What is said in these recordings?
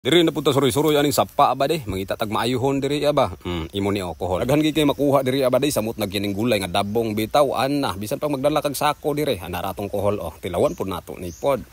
Diri na punta suroy-suroy aning sapa ba de, mangita tag maayuhon diri ba. Imo ni alcohol. Daghan gid kay makuha diri ba de samot na gining gulay nga dabong bitaw ana, bisan pag magdala kag sako diri, ana ratong kohol tilawan pud nato ni pod.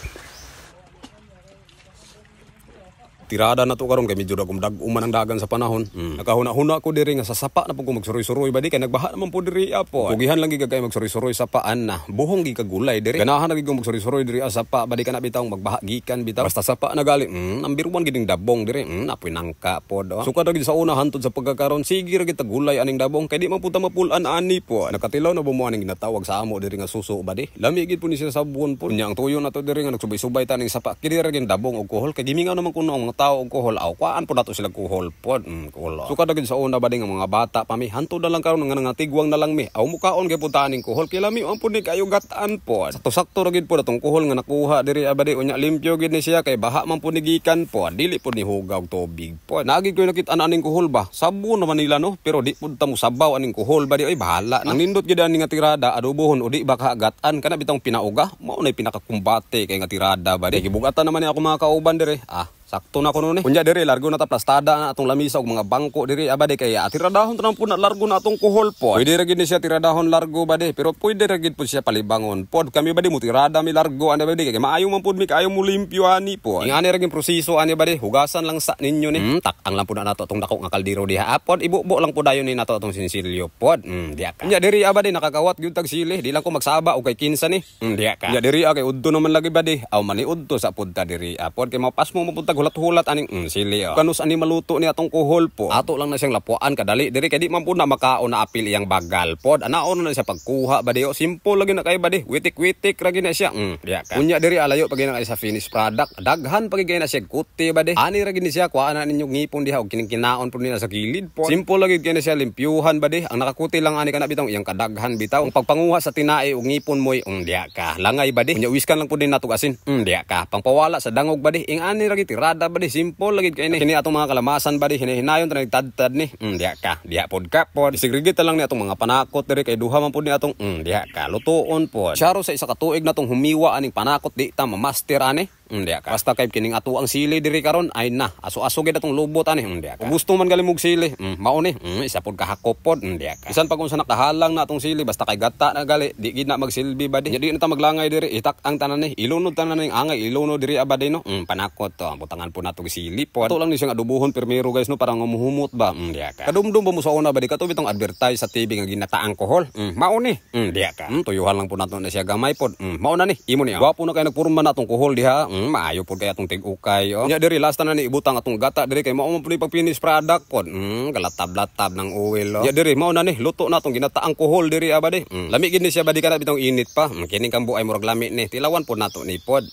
Tirada na to karon kay medyo dag-uman ang dagan sa panahon. Nakahuna-huna ko diri nga sa sapa na pud ko magsuroy-suroy ba di kay nagbaha naman pud diri po. Pugihan lang gid kay magsuroy-suroy sa paan na. Buhong gid kag gulay diri. Ganahan na gid ko magsuroy-suroy diri sa sapa ba di kana bitaw magbaha gikan bitaw. Basta sapa na gali. Number 1 gid ning dabong diri. Apoy nangka pod. Sukad gid sa una hantod sa pagkakaron sige ra gid tag gulay aning dabong kay di man pud ta mapulan ani po. Nakatilaw na bumuan ning ginatawag sa amo diri nga suso ba di. Lami gid pud ni sila sabon po. Nya ang tuyo na to diri nga nagsubay-subay ta ning sapa. Kidi ra gid dabong og kohol kay gimingaw naman kuno ang tao og kohol aw kuan po nato sila kuhol pod kuhol. Suka dagid sa una ba ding mga bata pa mi hanto na lang karon nga tigwang na lang mi aw mukaon kay puntaan ning kuhol kay lami ang pud ni kayo gataan po. Sakto ra gid po atong kuhol nga nakuha diri abadi unya limpyo gid ni siya kay baha man pud ni gikan po dili pud ni hugaw tubig po. Nagid ko nakit ana ning kuhol ba sabon naman nila no pero di pud ta mo sabaw aning kuhol ba di ay bahala na. Ang nindot gid ani nga tirada adobohon o di ba kaagataan kana bitong pinauga mao nay pinakakumbate kay nga tirada ba di gibugatan naman ni ako mga kauban diri sakto na kuno ni. Kunya diri largo na ta plastada na atong lamisa og mga bangko diri abade kay tiradahon ta po na largo na atong kuhol po. Pwede ra gid ni siya tiradahon largo bade pero pwede ra gid po siya palibangon. Pod kami bade mo tirada mi largo ani bade kay maayo man pud mi kaayo mo limpyo ani po. Ingani ra gid proseso ani bade hugasan lang sa ninyo ni. Tak-ang lang pud na nato atong dako nga kaldero diha. Pod ibubo lang pud dayon ni nato atong sinsilyo pod. Diya ka. Kunya diri abade nakakawat gyud tag sili di lang ko magsaba og kay kinsa ni. Diya ka. Kunya diri kay udto naman lagi bade. Aw maniudto sa pud ta diri. Pod kay mapas mo mapunta hulat-hulat aning sili kanus ani maluto ni atong kuhol po ato lang na siyang lapuan kadali diri kay di man pud na makaon na apil iyang bagal pod anaon na siya pagkuha ba di simple lagi na kay ba di witik-witik ra gid na siya diya ka. Unya diri alayo pag na kay sa finished product daghan pag na siya kuti ba di ani ra gid ni siya kuha na ninyo ngipon diha og kining-kinaon pud nila sa kilid pod simple lagi kay na siya limpyuhan ba di ang nakakuti lang ani kana bitong iyang kadaghan bitaw ang pagpanguha sa tinai og ngipon moy diya ka langay ba di unya wiskan lang pud din nato asin diya ka pangpawala sa dangog ba di ing ani ra gid tirada ba di simple lagi kay ni kini atong mga kalamasan ba di hinahinayon ta nagtadtad ni diha ka diha pod ka pod sigrigit lang ni atong mga panakot diri kay duha man pod ni atong diha ka lutuon pod syaro sa isa ka tuig natong humiwa aning panakot di ta ma-master ani diha ka basta kay kining ato ang sili diri karon ay na aso-aso gid atong lubot ani diha ka gusto man galimog sili mao ni isa pod kahakop pod diha ka bisan pag unsa nakahalang na atong sili basta kay gata na gali di gid na magsilbi ba di na ta maglangay diri itak ang tanan ni ilunod tanan ning angay ilunod diri abade no panakot to butangan po nato sili pod ato lang ni siyang adubuhon primero guys no parang ngumuhumot ba diha ka kadumdum mo sa una ba di ka to bitong advertise sa TV nga ginataang kohol mao ni diha ka tuyuhan lang po nato na siya gamay pod mao na ni imo ni wapo na kay nagpurma natong kohol diha maayo pod kay atong tig-ukay nya diri last na ni ibutang atong gata diri kay mao man pud pag finish product pod galatab-latab ng oil nya diri mao na ni luto natong ginataang kohol diri abade lami gid ni siya ba di kana bitong init pa kining kambu ay murag lami ni tilawan pod nato ni pod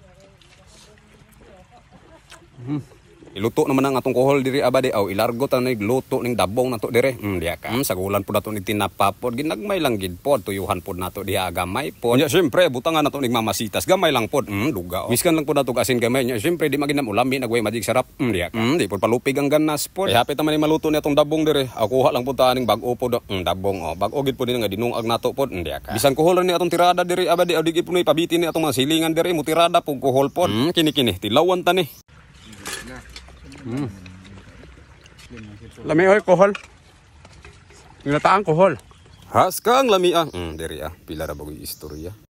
iluto naman ang atong kohol diri abade aw ilargo ta nig luto ning dabong nato dire diha ka sagulan pud nato nig tinapa pod ginagmay lang gid pod tuyuhan pod nato diha gamay pod nya syempre butangan nato nig mamasitas gamay lang pod duga miskan lang pod nato asin gamay nya syempre di maginam ulami nagway magic sarap diha ka di pod palupig ang ganas pod hapit man ni maluto ni atong dabong dire aw kuha lang pod ta ning bag-o pod dabong bag-o gid pod nga dinungag nato pod diha ka bisan kohol ni atong tirada dire abade aw di gid pod pabitin ni atong mga silingan dire mo tirada pod kohol pod kini tilawan ta ni lami oy kohol ginataang kohol haskang lami diri pila ra bagoy istorya